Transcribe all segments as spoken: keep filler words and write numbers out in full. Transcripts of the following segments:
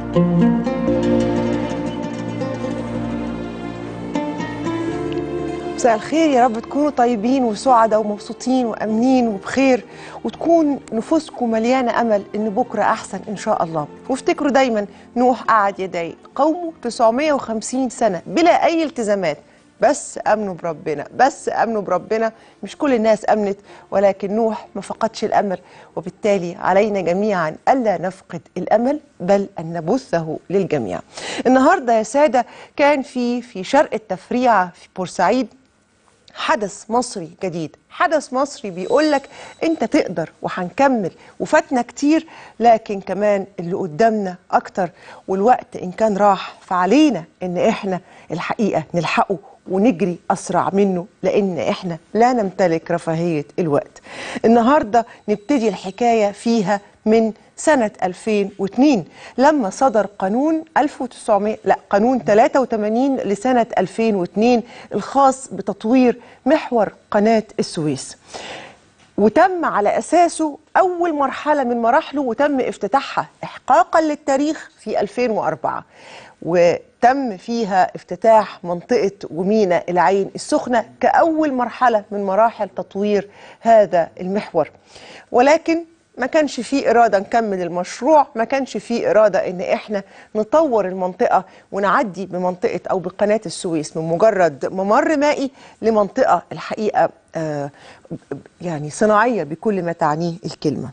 مساء الخير، يا رب تكونوا طيبين وسعداء ومبسوطين وامنين وبخير، وتكون نفوسكم مليانه امل ان بكره احسن ان شاء الله. وافتكروا دايما نوح قعد يدعي قومه تسعمائة وخمسين سنه بلا اي التزامات، بس امنوا بربنا، بس امنوا بربنا. مش كل الناس امنت، ولكن نوح ما فقدش الامل، وبالتالي علينا جميعا الا نفقد الامل بل ان نبثه للجميع. النهارده يا ساده كان في في شرق التفريعه في بورسعيد حدث مصري جديد، حدث مصري بيقول لك انت تقدر وهنكمل، وفاتنا كتير لكن كمان اللي قدامنا اكتر، والوقت ان كان راح فعلينا ان احنا الحقيقه نلحقه ونجري اسرع منه، لان احنا لا نمتلك رفاهيه الوقت. النهارده نبتدي الحكايه فيها من سنة ألفين واثنين لما صدر قانون ألف وتسعمائة لا قانون ثلاثة وثمانين لسنة ألفين واثنين الخاص بتطوير محور قناة السويس، وتم على أساسه أول مرحلة من مراحله، وتم افتتاحها إحقاقا للتاريخ في ألفين وأربعة، وتم فيها افتتاح منطقة ومينا العين السخنة كأول مرحلة من مراحل تطوير هذا المحور. ولكن ما كانش فيه إرادة نكمل المشروع، ما كانش فيه إرادة إن إحنا نطور المنطقة ونعدي بمنطقة أو بقناة السويس من مجرد ممر مائي لمنطقة الحقيقة آه يعني صناعية بكل ما تعنيه الكلمة.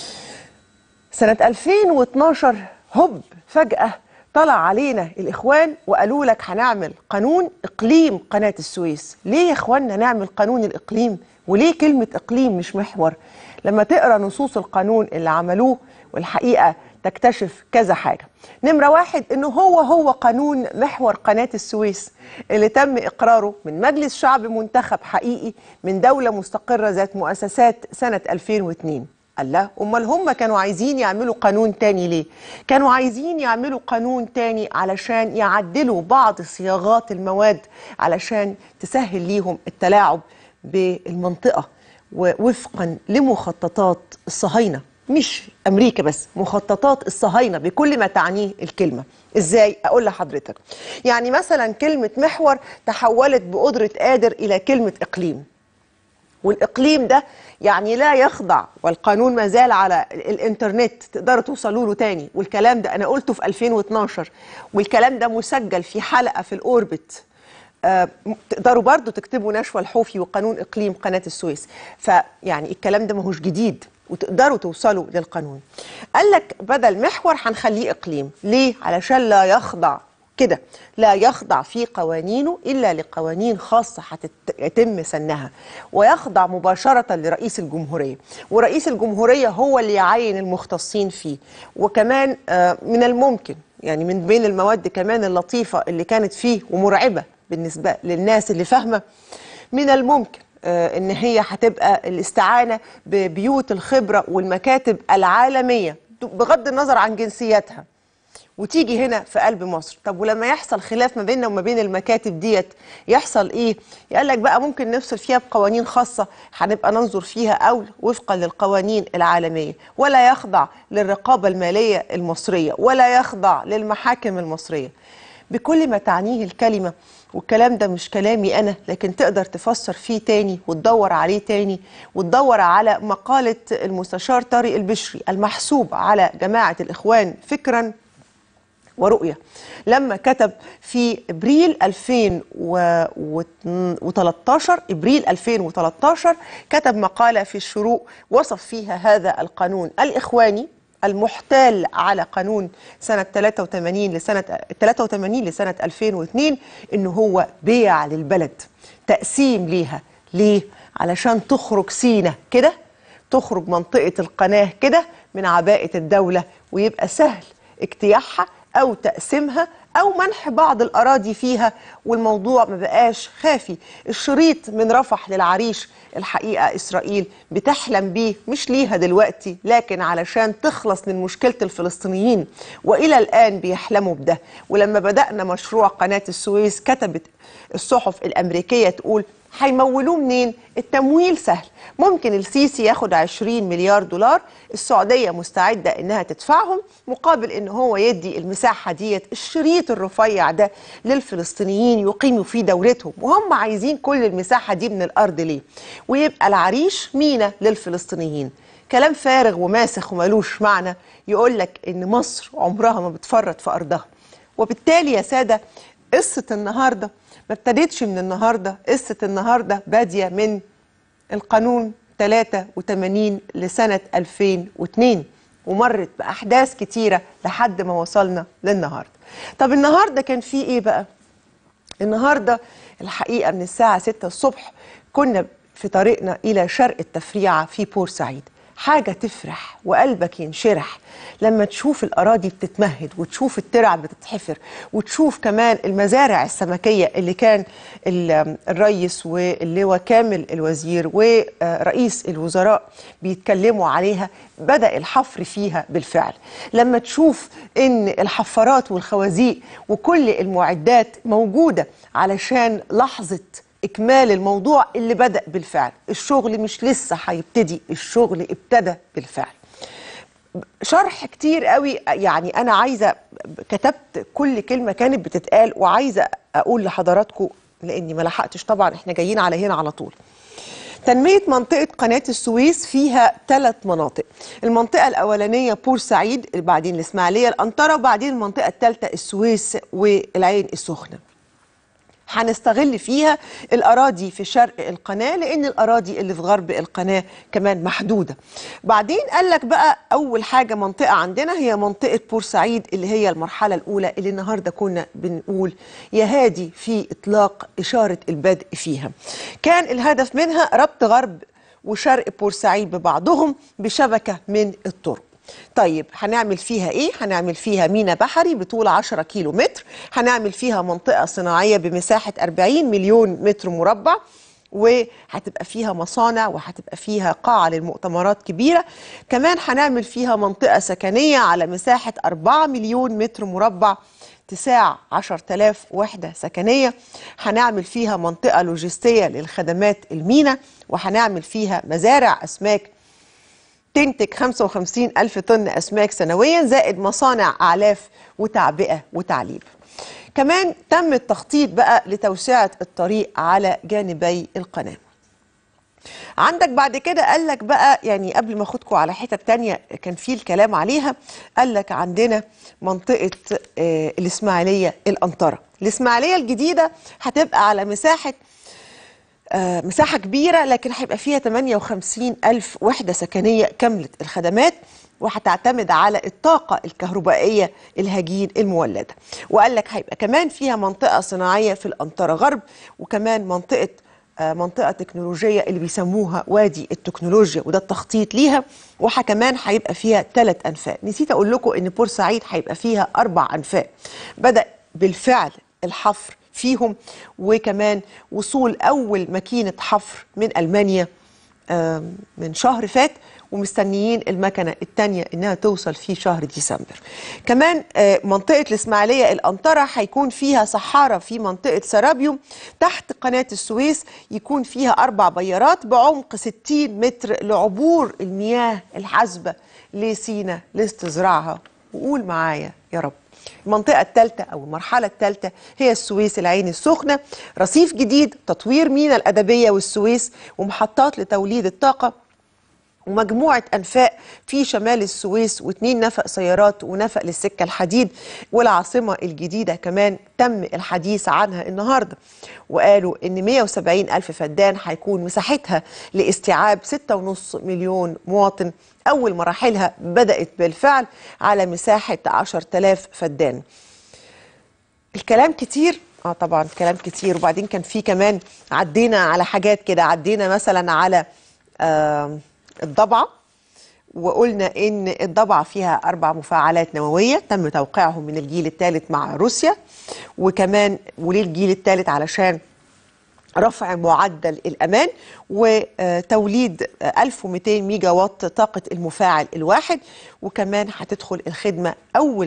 سنة ألفين واثناشر هوب فجأة طلع علينا الإخوان وقالوا لك هنعمل قانون إقليم قناة السويس. ليه يا إخواننا نعمل قانون الإقليم؟ وليه كلمة إقليم مش محور؟ لما تقرأ نصوص القانون اللي عملوه والحقيقة تكتشف كذا حاجة. نمرة واحد إنه هو هو قانون محور قناة السويس اللي تم إقراره من مجلس شعب منتخب حقيقي من دولة مستقرة ذات مؤسسات سنة ألفين واثنين. الله، أمال هم كانوا عايزين يعملوا قانون تاني ليه؟ كانوا عايزين يعملوا قانون تاني علشان يعدلوا بعض صياغات المواد علشان تسهل ليهم التلاعب بالمنطقة ووفقا لمخططات الصهاينة، مش أمريكا بس، مخططات الصهاينة بكل ما تعنيه الكلمة. إزاي؟ أقول لحضرتك. يعني مثلا كلمة محور تحولت بقدرة قادر إلى كلمة إقليم، والإقليم ده يعني لا يخضع، والقانون ما زال على الإنترنت تقدروا توصلوا له تاني، والكلام ده أنا قلته في ألفين واثناشر، والكلام ده مسجل في حلقة في الأوربت. آه تقدروا برضو تكتبوا نشوى الحوفي وقانون إقليم قناة السويس، فيعني الكلام ده ماهوش جديد وتقدروا توصلوا للقانون. قال لك بدل محور هنخليه إقليم. ليه؟ علشان لا يخضع كده، لا يخضع في قوانينه إلا لقوانين خاصة هتتم سنها، ويخضع مباشرة لرئيس الجمهورية، ورئيس الجمهورية هو اللي يعين المختصين فيه. وكمان آه من الممكن يعني من بين المواد كمان اللطيفة اللي كانت فيه ومرعبة بالنسبة للناس اللي فاهمة، من الممكن آه ان هي هتبقى الاستعانة ببيوت الخبرة والمكاتب العالمية بغض النظر عن جنسياتها، وتيجي هنا في قلب مصر. طب ولما يحصل خلاف ما بيننا وما بين المكاتب ديت يحصل ايه؟ يقول لك بقى ممكن نفصل فيها بقوانين خاصة هنبقى ننظر فيها او وفقا للقوانين العالمية، ولا يخضع للرقابة المالية المصرية، ولا يخضع للمحاكم المصرية بكل ما تعنيه الكلمة. والكلام ده مش كلامي أنا، لكن تقدر تفسر فيه تاني وتدور عليه تاني، وتدور على مقالة المستشار طارق البشري المحسوب على جماعة الإخوان فكرا ورؤية، لما كتب في ابريل ألفين وثلاثة عشر ابريل ألفين وثلاثة عشر كتب مقالة في الشروق وصف فيها هذا القانون الإخواني المحتال على قانون سنة ثلاثة وثمانين لسنة ثلاثة وثمانين لسنة ألفين واثنين إنه هو بيع للبلد، تقسيم ليها. ليه؟ علشان تخرج سينا كده، تخرج منطقة القناة كده من عباءة الدولة، ويبقى سهل اجتياحها أو تقسيمها أو منح بعض الأراضي فيها، والموضوع ما بقاش خافي. الشريط من رفح للعريش الحقيقة إسرائيل بتحلم بيه، مش ليها دلوقتي لكن علشان تخلص من مشكلة الفلسطينيين، وإلى الآن بيحلموا بده. ولما بدأنا مشروع قناة السويس كتبت الصحف الأمريكية تقول هيمولوه منين؟ التمويل سهل، ممكن السيسي ياخد عشرين مليار دولار، السعودية مستعدة انها تدفعهم مقابل ان هو يدي المساحة ديت، الشريط الرفيع ده للفلسطينيين يقيموا فيه دولتهم، وهم عايزين كل المساحة دي من الارض ليه؟ ويبقى العريش مينا للفلسطينيين. كلام فارغ وماسخ ومالوش معنى يقول لك ان مصر عمرها ما بتفرط في ارضها. وبالتالي يا سادة قصة النهاردة ما ابتدتش من النهاردة، قصة النهاردة بادية من القانون ثلاثة وثمانين لسنة ألفين واثنين، ومرت بأحداث كتيرة لحد ما وصلنا للنهاردة. طب النهاردة كان في إيه بقى؟ النهاردة الحقيقة من الساعة ستة الصبح كنا في طريقنا إلى شرق التفريعة في بورسعيد. حاجة تفرح وقلبك ينشرح لما تشوف الأراضي بتتمهد، وتشوف الترع بتتحفر، وتشوف كمان المزارع السمكية اللي كان الرئيس واللواء كامل الوزير ورئيس الوزراء بيتكلموا عليها، بدأ الحفر فيها بالفعل. لما تشوف إن الحفارات والخوازيق وكل المعدات موجودة علشان لحظة إكمال الموضوع اللي بدأ بالفعل، الشغل مش لسه هيبتدي، الشغل ابتدى بالفعل. شرح كتير قوي، يعني أنا عايزة كتبت كل كلمة كانت بتتقال وعايزة أقول لحضراتكم لأني ما لحقتش، طبعا إحنا جايين على هنا على طول. تنمية منطقة قناة السويس فيها ثلاث مناطق، المنطقة الأولانية بورسعيد، بعدين الإسماعيلية الأنطرة، وبعدين المنطقة الثالثة السويس والعين السخنة. هنستغل فيها الأراضي في شرق القناة لأن الأراضي اللي في غرب القناة كمان محدودة. بعدين قال لك بقى أول حاجة منطقة عندنا هي منطقة بورسعيد اللي هي المرحلة الأولى اللي النهاردة كنا بنقول يا هادي في إطلاق إشارة البدء فيها. كان الهدف منها ربط غرب وشرق بورسعيد ببعضهم بشبكة من الطرق. طيب هنعمل فيها ايه؟ هنعمل فيها ميناء بحري بطول عشرة كيلو متر، هنعمل فيها منطقة صناعية بمساحة أربعين مليون متر مربع، وهتبقى فيها مصانع وهتبقى فيها قاعة للمؤتمرات كبيرة. كمان هنعمل فيها منطقة سكنية على مساحة أربعة مليون متر مربع تساع عشرة آلاف وحدة سكنية. هنعمل فيها منطقة لوجستية للخدمات الميناء، وهنعمل فيها مزارع أسماك تنتج خمسة وخمسين ألف طن أسماك سنويا، زائد مصانع أعلاف وتعبئة وتعليب. كمان تم التخطيط بقى لتوسعة الطريق على جانبي القناة. عندك بعد كده قال لك بقى، يعني قبل ما اخدكم على حتت تانية كان في الكلام عليها، قال لك عندنا منطقة آه الإسماعيلية الأنطرة. الإسماعيلية الجديدة هتبقى على مساحة آه مساحة كبيرة، لكن هيبقى فيها ثمانية وخمسين ألف وحدة سكنية كاملة الخدمات، وهتعتمد على الطاقة الكهربائية الهجين المولدة. وقال لك هيبقى كمان فيها منطقة صناعية في الأنطرة غرب، وكمان منطقة آه منطقة تكنولوجية اللي بيسموها وادي التكنولوجيا، وده التخطيط ليها. وكمان هيبقى فيها ثلاث أنفاق. نسيت أقول لكم إن بورسعيد هيبقى فيها أربع أنفاق، بدأ بالفعل الحفر فيهم، وكمان وصول أول ماكينة حفر من ألمانيا من شهر فات، ومستنيين المكنة التانية إنها توصل في شهر ديسمبر. كمان منطقة الإسماعيلية الأنطرة هيكون فيها صحارى في منطقة سرابيوم تحت قناة السويس، يكون فيها أربع بيارات بعمق ستين متر لعبور المياه الحاسبة لسينا لاستزراعها. وقول معايا يا رب. المنطقة الثالثة أو المرحلة الثالثة هي السويس العين السخنة، رصيف جديد، تطوير ميناء الأدبية والسويس، ومحطات لتوليد الطاقة، ومجموعة أنفاق في شمال السويس، واثنين نفق سيارات ونفق للسكة الحديد. والعاصمة الجديدة كمان تم الحديث عنها النهاردة، وقالوا إن مئة وسبعين ألف فدان هيكون مساحتها لاستيعاب ستة ونص مليون مواطن. أول مراحلها بدأت بالفعل على مساحة عشرة آلاف فدان. الكلام كتير، اه طبعا كلام كتير. وبعدين كان في كمان عدينا على حاجات كده، عدينا مثلا على آه الضبعة، وقلنا إن الضبعة فيها أربع مفاعلات نووية تم توقيعهم من الجيل الثالث مع روسيا، وكمان وليه الجيل الثالث؟ علشان رفع معدل الأمان وتوليد ألف ومئتين ميجا وات طاقة المفاعل الواحد. وكمان هتدخل الخدمة أول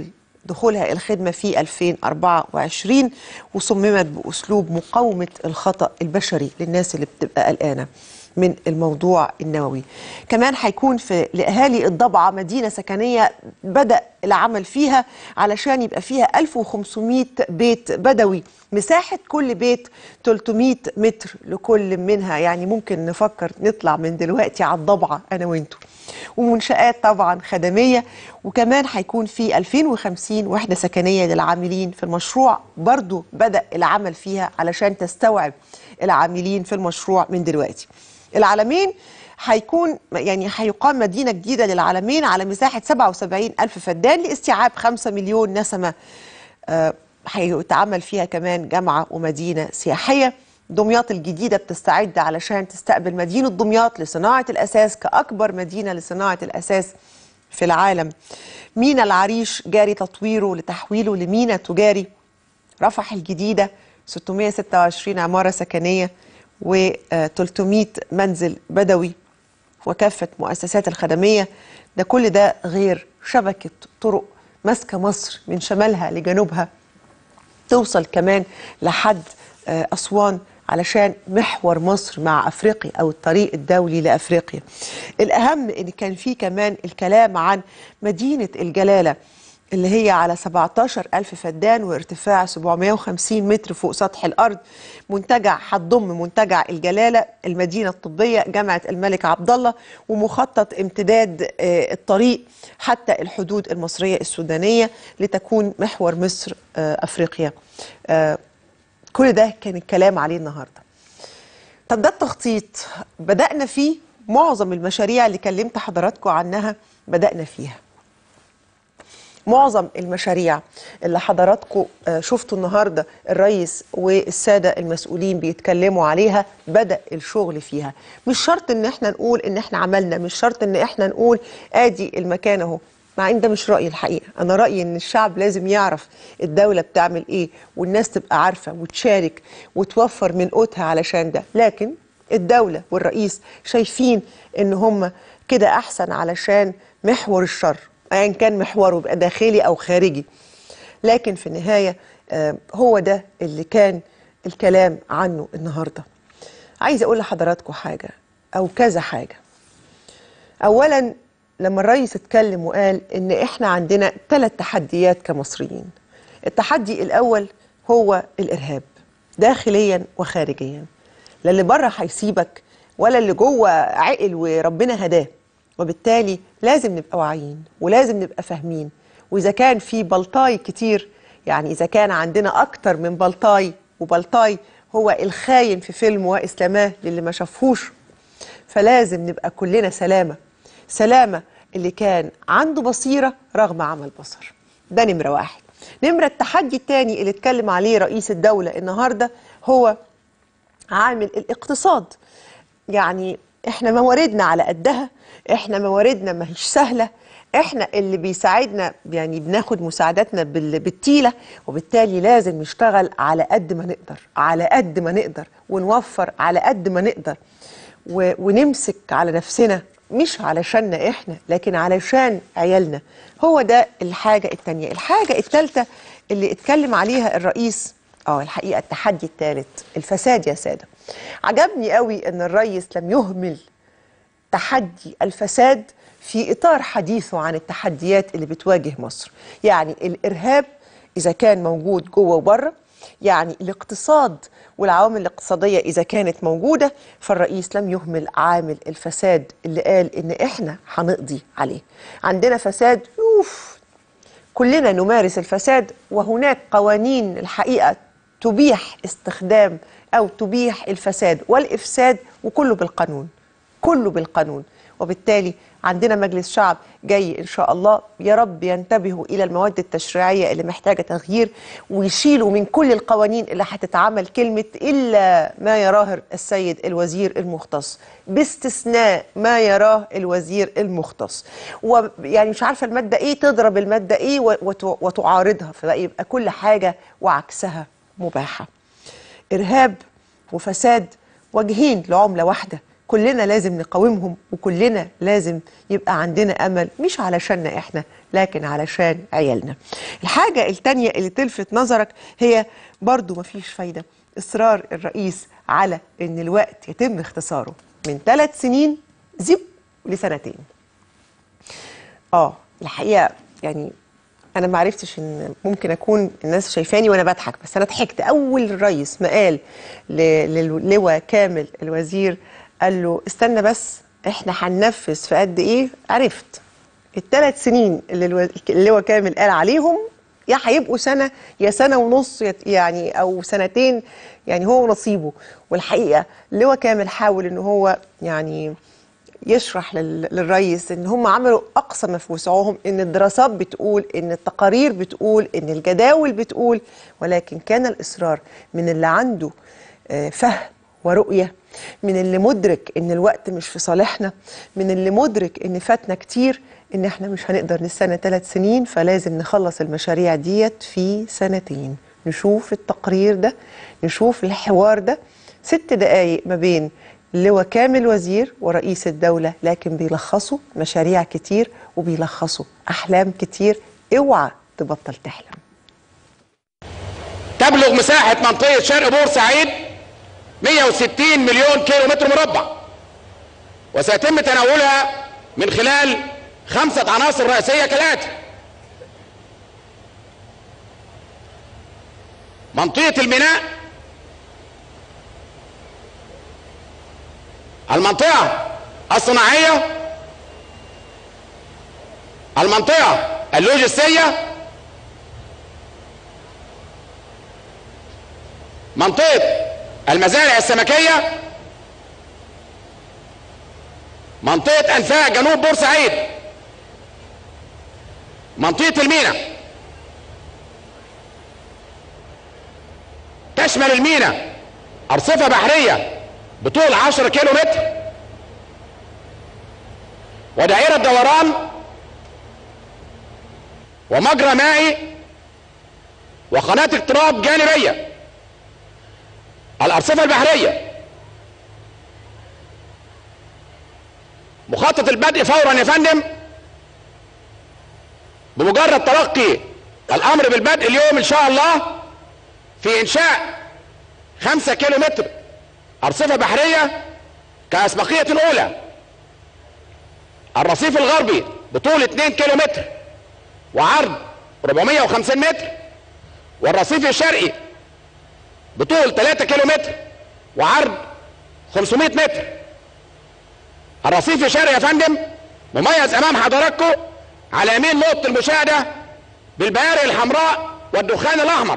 دخولها الخدمة في ألفين وأربعة وعشرين، وصممت بأسلوب مقاومة الخطأ البشري للناس اللي بتبقى قلقانة من الموضوع النووي. كمان هيكون في لأهالي الضبعة مدينة سكنية بدأ العمل فيها علشان يبقى فيها ألف وخمسمائة بيت بدوي، مساحة كل بيت ثلاثمائة متر لكل منها، يعني ممكن نفكر نطلع من دلوقتي على الضبعة أنا وإنتوا. ومنشآت طبعا خدمية، وكمان هيكون في ألفين وخمسين وحدة سكنية للعاملين في المشروع، برضو بدأ العمل فيها علشان تستوعب العاملين في المشروع من دلوقتي. العلمين هيكون يعني هيقام مدينة جديدة للعلمين على مساحة سبعة وسبعين ألف فدان لاستيعاب خمسة مليون نسمة. آه هيتعمل فيها كمان جامعة ومدينة سياحية. دمياط الجديدة بتستعد علشان تستقبل مدينة دمياط لصناعة الأساس كأكبر مدينة لصناعة الأساس في العالم. مينا العريش جاري تطويره لتحويله لمينا تجاري. رفح الجديدة ستمائة وستة وعشرين عمارة سكنية وثلاثمائة منزل بدوي وكافة مؤسسات الخدمية. ده كل ده غير شبكة طرق ماسكة مصر من شمالها لجنوبها، توصل كمان لحد أسوان علشان محور مصر مع أفريقيا أو الطريق الدولي لأفريقيا. الأهم إن كان في كمان الكلام عن مدينة الجلالة اللي هي على سبعة عشر ألف فدان وارتفاع سبعمائة وخمسين متر فوق سطح الأرض. منتجع هتضم منتجع الجلالة، المدينة الطبية، جامعة الملك عبد الله، ومخطط امتداد الطريق حتى الحدود المصرية السودانية لتكون محور مصر أفريقيا. كل ده كان الكلام عليه النهاردة. طب ده التخطيط بدأنا فيه، معظم المشاريع اللي كلمت حضراتكم عنها بدأنا فيها. معظم المشاريع اللي حضراتكم شفتوا النهارده الرئيس والساده المسؤولين بيتكلموا عليها بدأ الشغل فيها. مش شرط ان احنا نقول ان احنا عملنا، مش شرط ان احنا نقول ادي المكان اهو، مع ان ده مش رأيي الحقيقه. انا رأيي ان الشعب لازم يعرف الدوله بتعمل ايه، والناس تبقى عارفه وتشارك وتوفر من قوتها علشان ده. لكن الدوله والرئيس شايفين ان هم كده احسن علشان محور الشر، أيا كان محوره يبقى داخلي أو خارجي. لكن في النهاية هو ده اللي كان الكلام عنه النهاردة. عايزة أقول لحضراتكم حاجة أو كذا حاجة. أولا، لما الرئيس اتكلم وقال إن إحنا عندنا ثلاث تحديات كمصريين. التحدي الأول هو الإرهاب داخليا وخارجيا. لا اللي بره هيسيبك ولا اللي جوه عقل وربنا هداه، وبالتالي لازم نبقى واعيين ولازم نبقى فاهمين. وإذا كان في بلطاي كتير، يعني إذا كان عندنا أكتر من بلطاي، وبلطاي هو الخاين في فيلم وإسلاماه للي ما شافهوش، فلازم نبقى كلنا سلامة. سلامة اللي كان عنده بصيرة رغم عمى البصر. ده نمرة واحد. نمرة التحدي الثاني اللي اتكلم عليه رئيس الدولة النهاردة هو عامل الاقتصاد. يعني احنا مواردنا على قدها، احنا مواردنا ما هيش سهلة، احنا اللي بيساعدنا يعني بناخد مساعداتنا بالتيلة، وبالتالي لازم نشتغل على قد ما نقدر، على قد ما نقدر، ونوفر على قد ما نقدر، ونمسك على نفسنا، مش علشاننا احنا لكن علشان عيالنا. هو ده الحاجة التانية. الحاجة التالتة اللي اتكلم عليها الرئيس، اه الحقيقة التحدي الثالث الفساد يا سادة. عجبني قوي ان الرئيس لم يهمل تحدي الفساد في إطار حديثه عن التحديات اللي بتواجه مصر. يعني الإرهاب إذا كان موجود جوه وبره، يعني الاقتصاد والعوامل الاقتصادية إذا كانت موجودة، فالرئيس لم يهمل عامل الفساد اللي قال إن إحنا هنقضي عليه. عندنا فساد يوف، كلنا نمارس الفساد، وهناك قوانين الحقيقة تبيح استخدام أو تبيح الفساد والإفساد، وكله بالقانون، كله بالقانون. وبالتالي عندنا مجلس شعب جاي إن شاء الله، يا رب ينتبهوا إلى المواد التشريعية اللي محتاجة تغيير، ويشيلوا من كل القوانين اللي هتتعمل كلمة إلا ما يراه السيد الوزير المختص، باستثناء ما يراه الوزير المختص. ويعني مش عارفة المادة إيه تضرب المادة إيه وتعارضها، فبقى يبقى كل حاجة وعكسها مباحة. إرهاب وفساد وجهين لعملة واحدة، كلنا لازم نقاومهم، وكلنا لازم يبقى عندنا أمل، مش علشاننا إحنا لكن علشان عيالنا. الحاجة التانية اللي تلفت نظرك هي برضو مفيش فايدة إصرار الرئيس على إن الوقت يتم اختصاره من ثلاث سنين زب لسنتين. آه الحقيقة يعني أنا ما عرفتش إن ممكن أكون الناس شايفاني وأنا بضحك، بس أنا ضحكت أول الرئيس ما قال للواء كامل الوزير، قال له استنى بس إحنا هننفذ في قد إيه؟ عرفت الثلاث سنين اللي اللواء كامل قال عليهم يا هيبقوا سنة يا سنة ونص يعني أو سنتين، يعني هو نصيبه. والحقيقة اللواء كامل حاول إن هو يعني يشرح للرئيس ان هم عملوا اقصى ما في وسعهم، ان الدراسات بتقول، ان التقارير بتقول، ان الجداول بتقول، ولكن كان الاصرار من اللي عنده فهم ورؤيه، من اللي مدرك ان الوقت مش في صالحنا، من اللي مدرك ان فاتنا كتير، ان احنا مش هنقدر نستنى ثلاث سنين، فلازم نخلص المشاريع ديت في سنتين. نشوف التقرير ده، نشوف الحوار ده، ست دقايق ما بين اللواء كامل وزير ورئيس الدولة، لكن بيلخصوا مشاريع كتير وبيلخصوا أحلام كتير. اوعى تبطل تحلم. تبلغ مساحة منطقة شرق بورسعيد مئة وستين مليون كيلو متر مربع، وسيتم تناولها من خلال خمسة عناصر رئيسية كالآتي: منطقة الميناء، المنطقة الصناعية، المنطقة اللوجستية، منطقة المزارع السمكية، منطقة أنفاق جنوب بورسعيد، منطقة الميناء. تشمل الميناء أرصفة بحرية بطول عشرة كيلو متر، ودائرة دوران، ومجرى مائي، وقناة اقتراب جانبية. الأرصفة البحرية مخطط البدء فورا يا فندم، بمجرد تلقي الأمر بالبدء اليوم إن شاء الله، في إنشاء خمسة كيلو متر أرصفة بحرية كأسبقية أولى. الرصيف الغربي بطول اثنين كيلو متر وعرض أربعمئة وخمسين متر، والرصيف الشرقي بطول ثلاثة كيلو متر وعرض خمسمئة متر. الرصيف الشرقي يا فندم مميز أمام حضراتكم على يمين نقطة المشاهدة بالبيارق الحمراء والدخان الأحمر.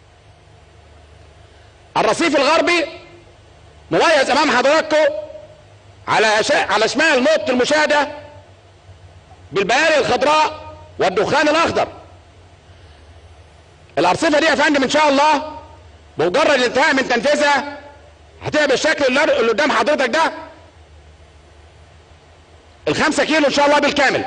الرصيف الغربي مميز امام حضراتكم على شا... على شمال نقطة المشاهدة بالبيارق الخضراء والدخان الاخضر. الارصفة دي يا فندم ان شاء الله بمجرد الانتهاء من تنفيذها هتبقى بالشكل اللي قدام حضرتك ده، الخمسة كيلو ان شاء الله بالكامل.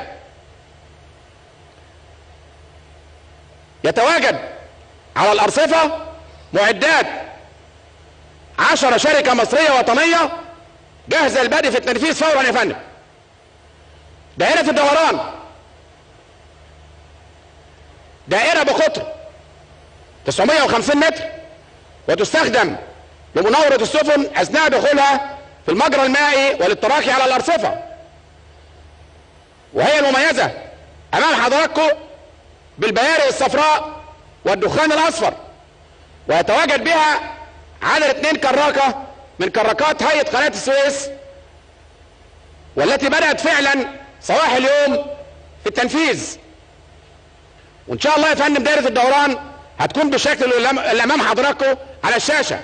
يتواجد على الارصفة معدات عشرة شركة مصرية وطنية جاهزة للبدء في التنفيذ فورا يا فندم. دائرة الدوران دائرة بقطر تسعمئة وخمسين متر، وتستخدم لمناورة السفن أثناء دخولها في المجرى المائي والتراكي على الأرصفة، وهي المميزة أمام حضراتكم بالبيارق الصفراء والدخان الأصفر. ويتواجد بها عدد اثنين كراكة من كراكات هيئة قناة السويس، والتي بدأت فعلا صباح اليوم في التنفيذ. وان شاء الله يا فندم دائرة الدوران هتكون بالشكل اللي امام حضراتكم على الشاشة.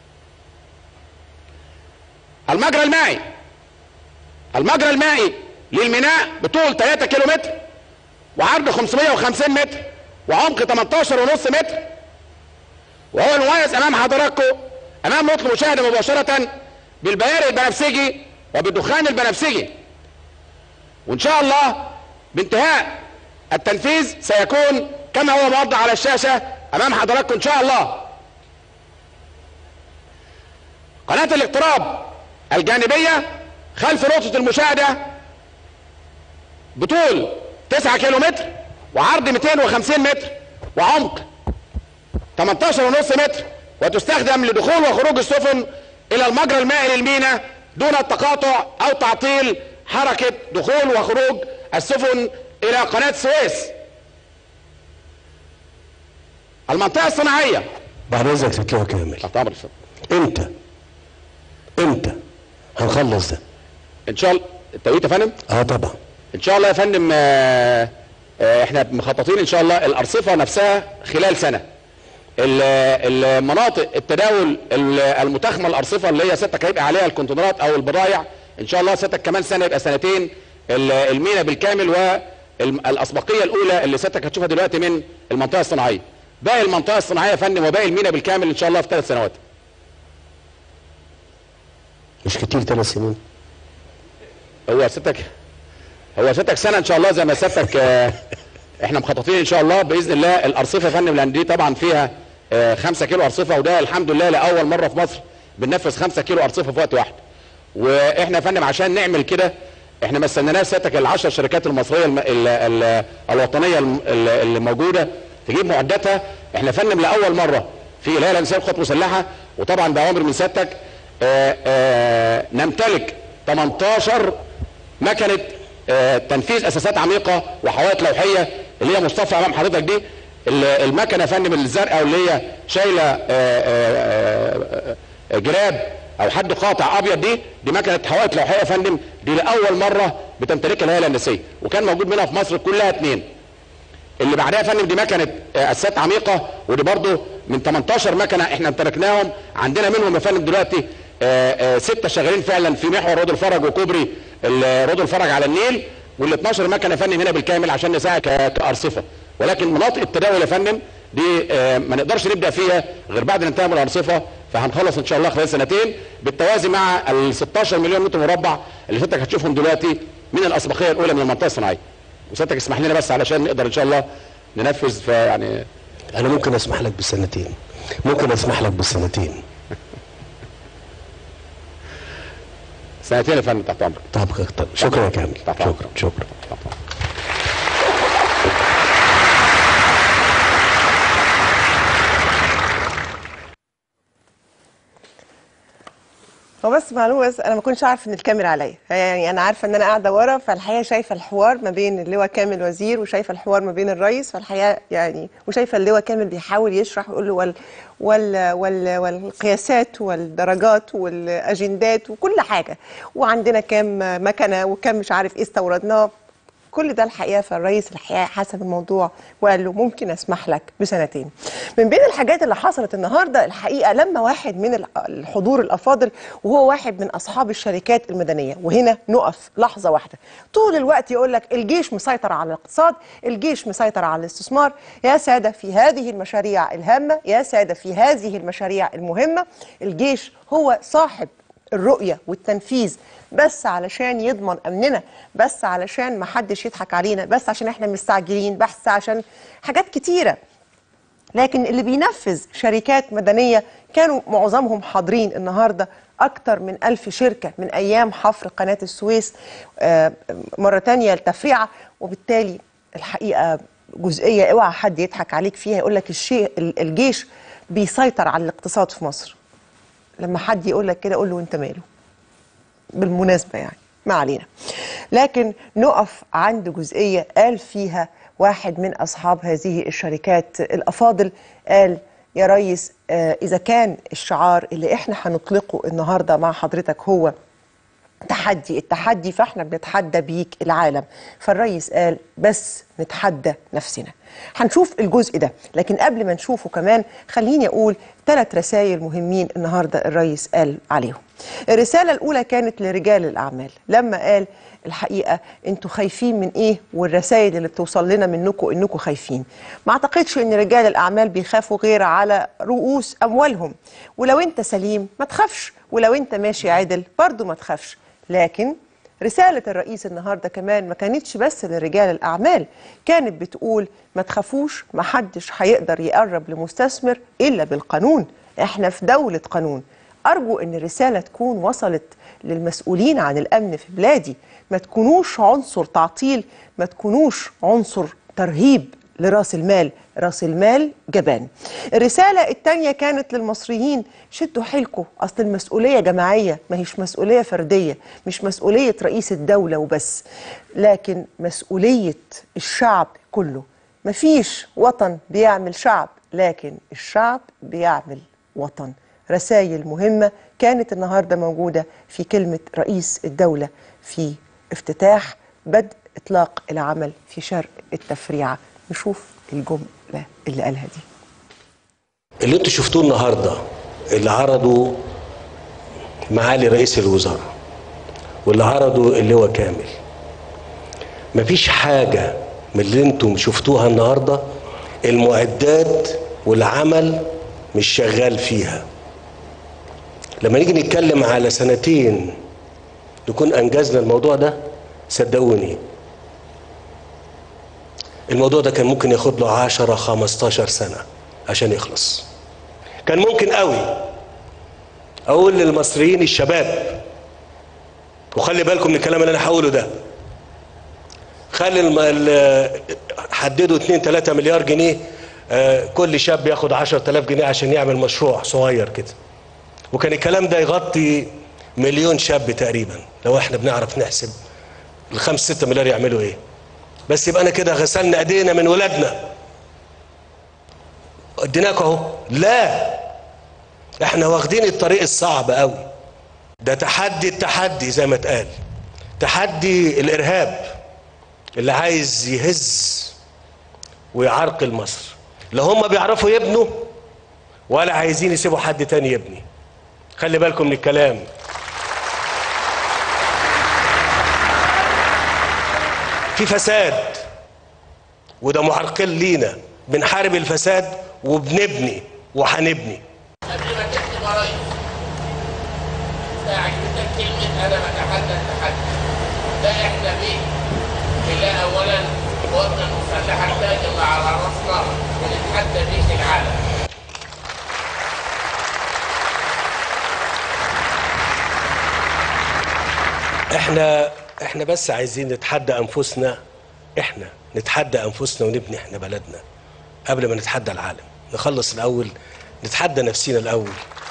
المجرى المائي المجرى المائي للميناء بطول ثلاثة كيلو متر وعرض خمسمئة وخمسين متر وعمق ثمانية عشر ونص متر، وهو المميز امام حضراتكم امام نقطة المشاهدة مباشرة بالبيارق البنفسجي وبالدخان البنفسجي. وان شاء الله بانتهاء التنفيذ سيكون كما هو موضح على الشاشة امام حضراتكم ان شاء الله. قناة الاقتراب الجانبية خلف نقطة المشاهدة بطول تسعة كيلو متر وعرض مئتين وخمسين متر وعمق ثمانية عشر ونص متر، وتستخدم لدخول وخروج السفن الى المجرى المائي للميناء دون التقاطع او تعطيل حركة دخول وخروج السفن الى قناة السويس. المنطقة الصناعية بعد اذنك تطلعوا كامل. امتى امتى هنخلص ده؟ ان شاء الله. التوقيت يا فندم؟ اه طبعا ان شاء الله يا فندم. آه آه احنا مخططين ان شاء الله الارصفة نفسها خلال سنة. المناطق التداول المتخمه الارصفه اللي هي ستك هيبقى عليها الكونتينرات او البضائع ان شاء الله ستك كمان سنه يبقى سنتين المينا بالكامل، والاسبقيه الاولى اللي ستك هتشوفها دلوقتي من المنطقه الصناعيه. باقي المنطقه الصناعيه يا فندم وباقي المينا بالكامل ان شاء الله في ثلاث سنوات. مش كتير ثلاث سنين؟ هو ستك هو ستك سنه ان شاء الله زي ما ستك. احنا مخططين ان شاء الله باذن الله الارصفه يا فندم، لان دي طبعا فيها آه خمسة كيلو ارصفه، وده الحمد لله لاول مره في مصر بننفذ خمسة كيلو ارصفه في وقت واحد. واحنا يا فندم عشان نعمل كده احنا ما استناناش سيادتك العشر شركات المصريه الم... ال... ال... الوطنيه اللي موجوده تجيب معداتها. احنا يا فندم لاول مره في الهيئه الهندسيه للقوات المسلحه وطبعا باوامر من سيادتك آه آه نمتلك ثمانية عشر مكنه آه تنفيذ اساسات عميقه وحوائط لوحيه اللي هي مصطفى امام حضرتك دي. المكنه يا فندم الزرقاء واللي هي شايله جراب او حد قاطع ابيض دي دي مكنه حوائط لوحيه يا فندم. دي لاول مره بتمتلكها الهيئه الهندسيه، وكان موجود منها في مصر كلها اثنين. اللي بعدها يا فندم دي مكنه اساسات عميقه، ودي برضه من ثمانية عشر مكنه احنا امتلكناهم. عندنا منهم يا فندم دلوقتي سته شغالين فعلا في محور رود الفرج وكوبري رود الفرج على النيل، وال اثناشر مكنه يا فندم هنا بالكامل عشان نساعد كارصفه. ولكن مناطق التداول يا فندم دي آه ما نقدرش نبدا فيها غير بعد الانتهاء من الارصفه، فهنخلص ان شاء الله خلال سنتين بالتوازي مع ال ستاشر مليون متر مربع اللي سيادتك هتشوفهم دلوقتي من الاسبقيه الاولى من المنطقه الصناعيه. وسيادتك اسمح لنا بس علشان نقدر ان شاء الله ننفذ. فيعني انا ممكن اسمح لك بالسنتين، ممكن اسمح لك بالسنتين. سنتين يا فندم تحت امرك. طب شكرا يا كامل. شكرا شكرا. هو بس معلومه، بس انا ما كنتش عارف ان الكاميرا عليا، يعني انا عارفه ان انا قاعده ورا، فالحقيقه شايفه الحوار ما بين اللواء كامل وزير وشايفه الحوار ما بين الرئيس، فالحقيقه يعني وشايفه اللواء كامل بيحاول يشرح ويقول له وال وال وال والقياسات والدرجات والاجندات وكل حاجه، وعندنا كام مكنه وكم مش عارف ايه استوردناه، كل ده الحقيقه. فالرئيس الحقيقه حسب الموضوع وقال له ممكن اسمح لك بسنتين. من بين الحاجات اللي حصلت النهارده الحقيقه لما واحد من الحضور الافاضل وهو واحد من اصحاب الشركات المدنيه، وهنا نقف لحظه واحده، طول الوقت يقول لك الجيش مسيطر على الاقتصاد، الجيش مسيطر على الاستثمار. يا ساده في هذه المشاريع الهامه، يا ساده في هذه المشاريع المهمه، الجيش هو صاحب الرؤية والتنفيذ، بس علشان يضمن أمننا، بس علشان ما حدش يضحك علينا، بس عشان احنا مستعجلين، بس عشان حاجات كتيرة. لكن اللي بينفذ شركات مدنية كانوا معظمهم حاضرين النهاردة، أكتر من ألف شركة من أيام حفر قناة السويس مرة تانية التفريعة. وبالتالي الحقيقة جزئية اوعى حد يضحك عليك فيها يقول لك الشيء الجيش بيسيطر على الاقتصاد في مصر. لما حد يقول لك كده قول له انت ماله، بالمناسبه يعني ما علينا. لكن نقف عند جزئيه قال فيها واحد من اصحاب هذه الشركات الافاضل، قال يا ريس آه اذا كان الشعار اللي احنا هنطلقه النهارده مع حضرتك هو تحدي التحدي، فاحنا بنتحدى بيك العالم. فالرئيس قال بس نتحدى نفسنا. هنشوف الجزء ده، لكن قبل ما نشوفه كمان خليني اقول ثلاث رسائل مهمين النهارده الرئيس قال عليهم. الرساله الاولى كانت لرجال الاعمال، لما قال الحقيقه انتوا خايفين من ايه، والرسائل اللي بتوصل لنا منكم انكم خايفين. ما اعتقدش ان رجال الاعمال بيخافوا غير على رؤوس اموالهم، ولو انت سليم ما تخافش، ولو انت ماشي عدل برضو ما تخافش. لكن رسالة الرئيس النهاردة كمان ما كانتش بس لرجال الأعمال، كانت بتقول ما تخافوش، ما حدش هيقدر يقرب لمستثمر إلا بالقانون، احنا في دولة قانون. أرجو أن الرسالة تكون وصلت للمسؤولين عن الأمن في بلادي، ما تكونوش عنصر تعطيل، ما تكونوش عنصر ترهيب لراس المال. راس المال جبان. الرسالة التانية كانت للمصريين: شدوا حيلكم، أصل المسؤولية جماعية، ما هيش مسؤولية فردية، مش مسؤولية رئيس الدولة وبس، لكن مسؤولية الشعب كله. مفيش وطن بيعمل شعب، لكن الشعب بيعمل وطن. رسائل مهمة كانت النهاردة موجودة في كلمة رئيس الدولة في افتتاح بدء إطلاق العمل في شرق التفريعة. نشوف الجملة اللي قالها دي. اللي انتوا شفتوه النهارده اللي عرضوا معالي رئيس الوزراء واللي عرضوا اللواء كامل، مفيش حاجة من اللي انتم شفتوها النهارده المعدات والعمل مش شغال فيها. لما نيجي نتكلم على سنتين نكون انجزنا الموضوع ده، صدقوني الموضوع ده كان ممكن ياخد له عشرة خمستاشر سنة عشان يخلص. كان ممكن قوي اقول للمصريين الشباب، وخلي بالكم من الكلام اللي انا هقوله ده، خلي الم... حددوا اتنين تلاتة مليار جنيه، آه كل شاب ياخد عشرة آلاف جنيه عشان يعمل مشروع صغير كده، وكان الكلام ده يغطي مليون شاب تقريبا. لو احنا بنعرف نحسب الخمس ستة مليار يعملوا ايه، بس يبقى انا كده غسلنا ايدينا من ولادنا. اديناك اهو. لا، احنا واخدين الطريق الصعب قوي ده، تحدي التحدي زي ما اتقال، تحدي الارهاب اللي عايز يهز ويعرقل مصر. لا هم بيعرفوا يبنوا ولا عايزين يسيبوا حد تاني يبني. خلي بالكم من الكلام. في فساد وده معرقل لينا، بنحارب الفساد وبنبني وهنبني. قبل ما تكتب يا ريس عجبتك كلمة أنا بتحدى التحدي ده، إحنا بيه بالله أولا قواتنا المسلحة التاج اللي على راسنا بنتحدى بيه العالم. احنا احنا بس عايزين نتحدى انفسنا، احنا نتحدى انفسنا ونبني احنا بلدنا قبل ما نتحدى العالم. نخلص الاول، نتحدى نفسينا الاول.